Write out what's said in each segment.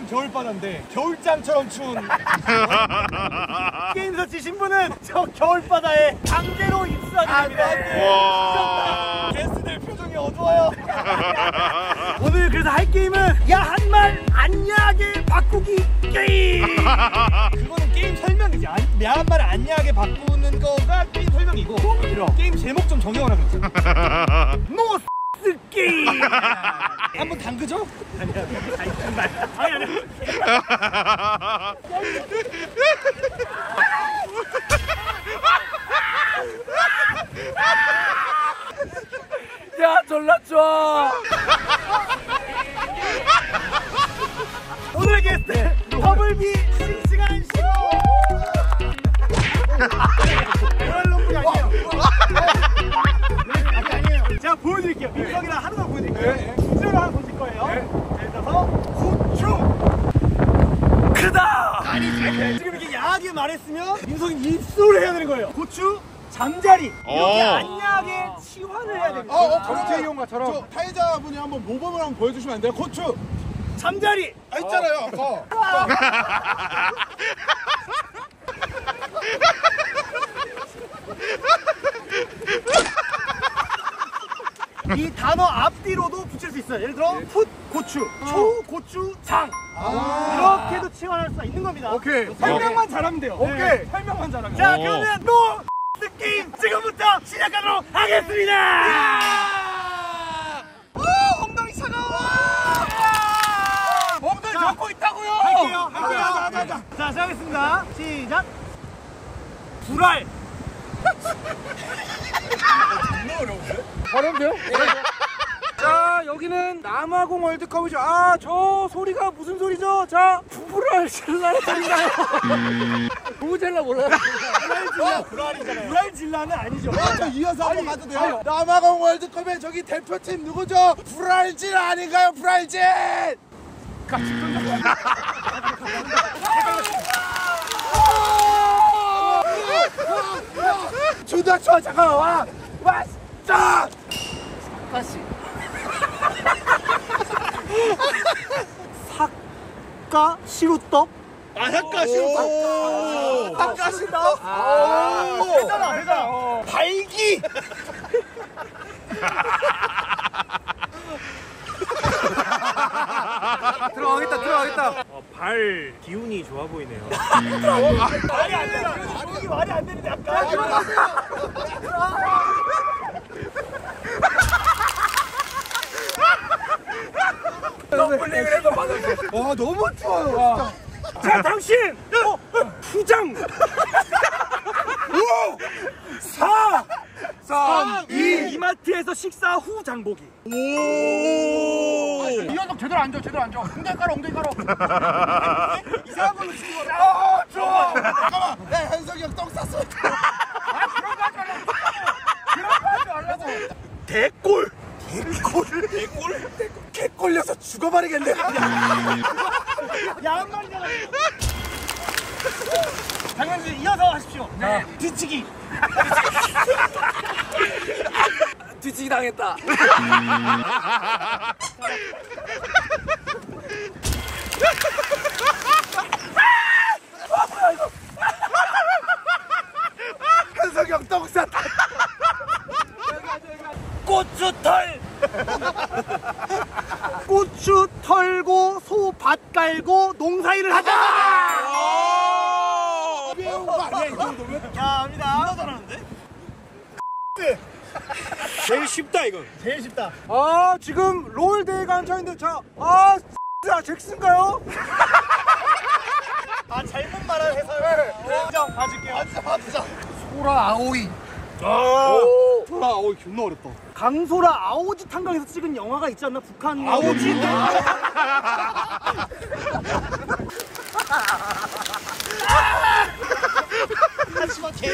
겨울바다인데 겨울잠처럼 추운 게임에서 지신 분은 저 겨울바다에 강제로 입수하게 됩니다. 게스트들 표정이 어두워요. 오늘 그래서 할 게임은 야 한 말 안야하게 바꾸기 게임. 그거는 게임 설명이지. 야 한 말을 안야하게 바꾸는 거가 게임 설명이고 게임 제목 좀 정해오라 그랬죠. 노 게임. 한번 담그죠? 아니야. 아니. 야 졸라 좋아. 오늘의 게스트 더블비 싱싱한 시. 로얄롱이 아니에요. 제가 보여드릴게요. 민석이랑 하루만 보여드릴게요. 주제로 하나 던질 거예요. 예를 들어서 고추 크다. 지금 이렇게 야하게 말했으면 민석이 입술을 해야 되는 거예요. 고추 잠자리 이렇게 안야하게 치환을 해야 됩니다. 정태희용과처럼 저 타이자분이 한번 모범을 한번 보여주시면 안 돼요? 고추 잠자리 있잖아요. 이 단어 앞뒤로도 붙일 수 있어요. 예를 들어 풋 고추, 초 고추 장 이렇게도 치환할 수가 있는 겁니다. 오케이. 설명만 잘하면 돼요. 오케이. 네. 설명만 잘하면. 자 그러면 노 게임 지금부터 시작하도록 하겠습니다. 오 엉덩이 차가워. 엉덩이 잡고 있다고요. 할게요. 자 시작하겠습니다. 시작. 불알. 존나 어려운데? 어려운데요? 자 여기는 남아공 월드컵이죠. 아 저 소리가 무슨 소리죠? 자 불알 질라는 소리인가요? 부부젤라 몰라요? 불알이잖아요. 불알 질라는 아니죠. 저 이어서 한번 가도 돼요? 남아공 월드컵에 저기 대표팀 누구죠? 브라질 아닌가요? 브라질! 주다쳐 잠깐만 와 자! 다시 삭가 시루떡. 아삭가 시루떡! 삭가 시루떡. 되잖아. 발기. 들어가겠다. 발 기운이 좋아 보이네요. 말이 안 되나? 여기 말이 안 되는데 아까. 너블링을 받았어. 와 너무 좋아요. 자 당신 후장 4 3 2 이마트에서 식사 후 장보기. 이 녀석 제대로 앉아. 엉덩이 깔아. 이상한 걸로 치는 거야. 좋아. 잠깐만. 내 현석이 형 똥 쌌어. 그런 거 하지 말라고. 대골. 개 걸려서 죽어버리겠네. 야한 말이잖아. 장현수 이어서 하십시오. 네. 뒤치기. 뒤치기 당했다. 현석이 형 똥 쌌다. 고추털. 고추 털고 소 밭 깔고 농사일을 하자. 배운 거 아니야 이 정도면? 자 갑니다. 누가 잘하는데? 제일 쉽다 이건. 제일 쉽다. 아 지금 롤 대회가 한창인데 자 잭슨가요? 아 잘못 말한 해설을 인정 봐줄게요. 맞자. 소라 아오이. 소라 아오이 존나 어렵다. 강소라 아오지 탄강에서 찍은 영화가 있지 않나? 북한 아오지? 하지마 개.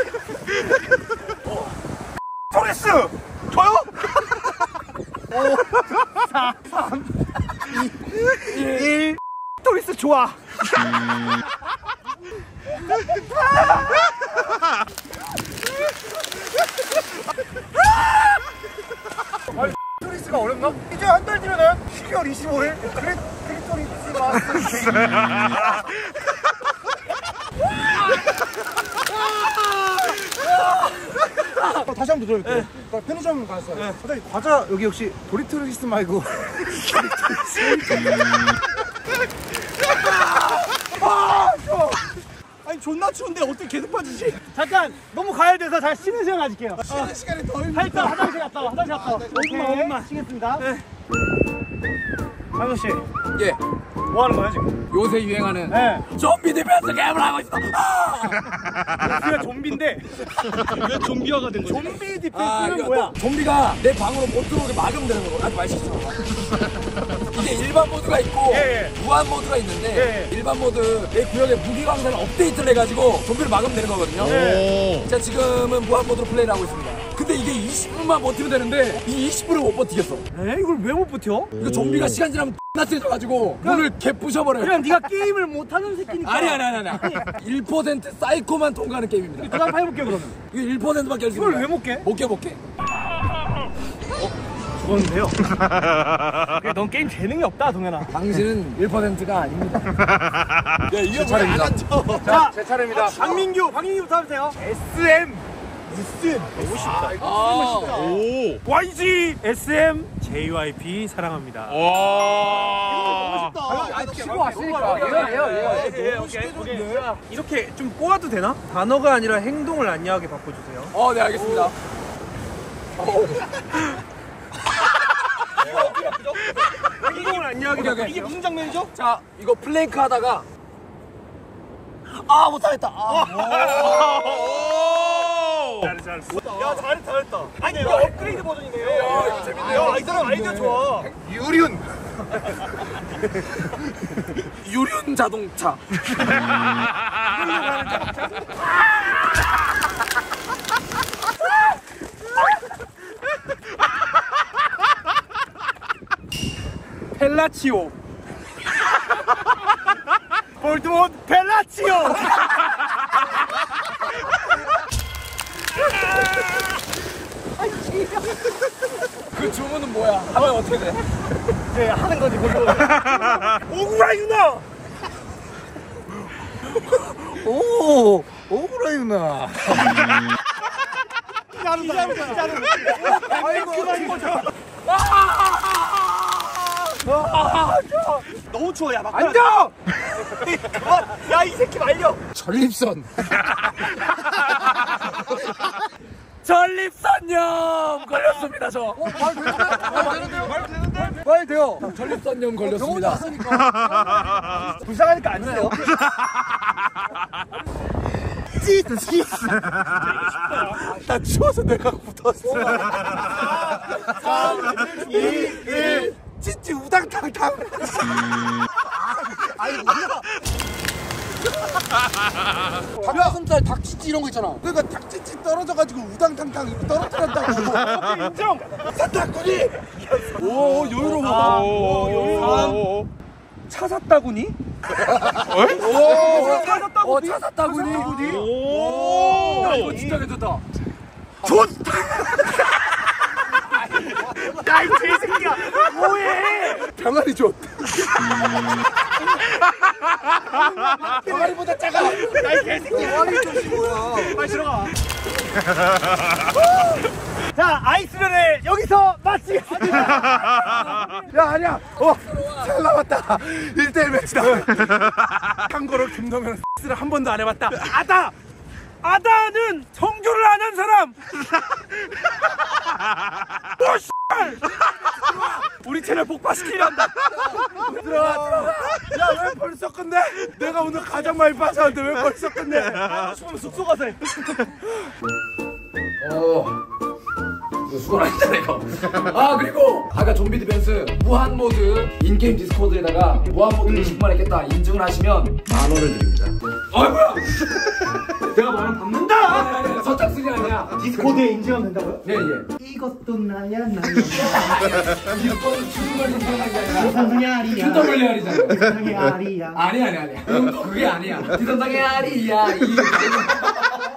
토레스 저요? 5 4 3 2 1 토리스 좋아. 토리스가 어렵나? 이제 한 달 뒤면은 12월 25일 크리토리스 다시 한 번 들어볼게요. 나 편의점 갔어요. 사장님 과자 여기 혹시 도리토리스 말고 아니 존나 추운데 어떻게 계속 빠지지? 잠깐 너무 가야 돼서 잘 쉬는 시간 가질게요. 쉬는 시간이 더 힘들어. 일단 화장실 갔다 와. 화장실 갔다 와. 5분만 쉬겠습니다. 네. 강현 씨, 예, 뭐 하는 거야 지금? 요새 유행하는 네. 좀비 디펜스 게임을 하고 있어. 우리가 좀비인데 왜 좀비화가 된 거지? 좀비 디펜스는 이거 뭐야? 좀비가 내 방으로 못 들어오게 막으면 되는 거고. 아주 맛있어. 이게 일반 모드가 있고 예, 예. 무한 모드가 있는데 예, 예. 일반 모드 내 구역에 무기 강산을 업데이트를 해가지고 좀비를 막으면 되는 거거든요. 예. 자, 지금은 무한 모드로 플레이를 하고 있습니다. 근데 이게 20분만 버티면 되는데 이 20분을 못 버티겠어. 에? 이걸 왜 못 버텨? 이거 좀비가 시간 지나면 X나 세져가지고 문을 개 부셔버려요. 그냥 네가 게임을 못하는 새끼니까. 아니 1% 사이코만 통과하는 게임입니다. 그다음 해볼게 그러면. 이게 1%밖에 할 수 이걸 있습니다. 왜 못 깨? 못 깨. 죽었는데요. 넌 게임 재능이 없다 동현아. 당신은 1%가 아닙니다. 야, 이거 차례입니다. 자, 제 차례입니다. 박민규부터 하세요. SM 무슨 너무 쉽다. 오. YG SM JYP 사랑합니다. 와. 치고 왔으니까. 오케이. 이렇게 좀 꼬아도 되나? 단어가 아니라 행동을 안야하게 바꿔주세요. 네, 알겠습니다. 행동을 안야하게 오케이, 바꿔. 오케이. 이게 무슨 장면이죠? 자, 이거 플랭크 하다가 못하겠다. 잘했어. 야, 잘했다. 아니, 이거 업그레이드 버전이네요. 이거 재밌네요. 야, 이 사람 아이디어 좋아. 유륜 자동차. 펠라치오. 볼트몬 펠라치오. 그 주문은 뭐야? 하면 어떻게 돼? 네, 하는 거지, 그거. 오구라유나! 오, 오그라이구나. 너무 추워, 야, 막. 앉아! 야, 이 새끼 말려! 전립선. 전립선염 걸렸습니다, 저. 말 돼요. 전립선염 걸렸습니다. 불쌍하니까 안 돼요. 나 추워서 내가 붙었어. 3, 2, 1. 찌찌 우당탕탕. 닭가슴살, 닭치치 이런 거 있잖아. 그러니까 닭찌찌 떨어져가지고 우당탕탕 이렇게 떨어뜨렸다고. 인정! 사타구니. 오, 여유로워. 오. 차 샀다구니? 차 샀다구니. 오. 야, 이거 진짜 괜찮다. 야, 이 개새끼야! 뭐해! 병아리 줬. 병아리보다 작아. 야, 이 개새끼야! 빨리 들어가. 자, 아이스전을 여기서 마치겠습니다. 야, 아니야. 잘 나왔다. 1대1 매치다. 참고로 김동현은 X를 한 번도 안 해봤다. 아다는 성교를 안 한 사람! 오, 씨발! 우리 채널 폭파시키란다! 들어와. 야, 왜 벌써 끝내? 내가 오늘 가장 많이 빠졌는데 왜 벌써 끝내? 싶으면 숙소 가서 해. 이거 수건 아니잖아, 이거. 그리고 아까 좀비 디펜스 무한 모드 인게임 디스코드에다가 무한 모드를 10만 했겠다 인증을 하시면 10,000원을 드립니다. 뭐야? 내가 만원 받는다! 선착순이 아니야. 디스코드에 인증하면 된다고요? 예, 예. 이것도 나야, 나야. 이거는 주문을 인증하는 게 아니라 세상의 아리야. 큐더블리 알이잖아. 세상의 아리야. 아니야. 그건 또 그게 아니야. 디선상의 아리야.